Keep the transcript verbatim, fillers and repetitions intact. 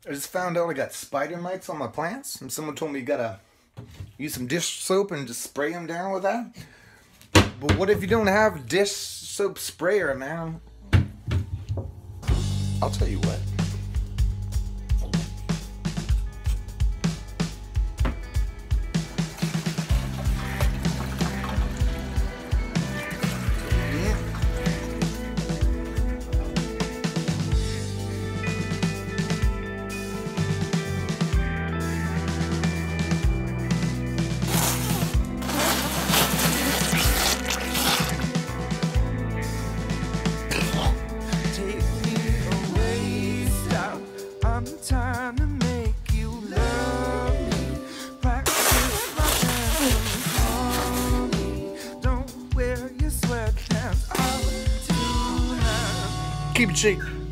I just found out I got spider mites on my plants, and someone told me you gotta use some dish soap and just spray them down with that. But what if you don't have dish soap sprayer, man? I'll tell you what. Time to make you love me. Practice my dance on me. Don't wear your sweatpants out tonight. Keep it cheap.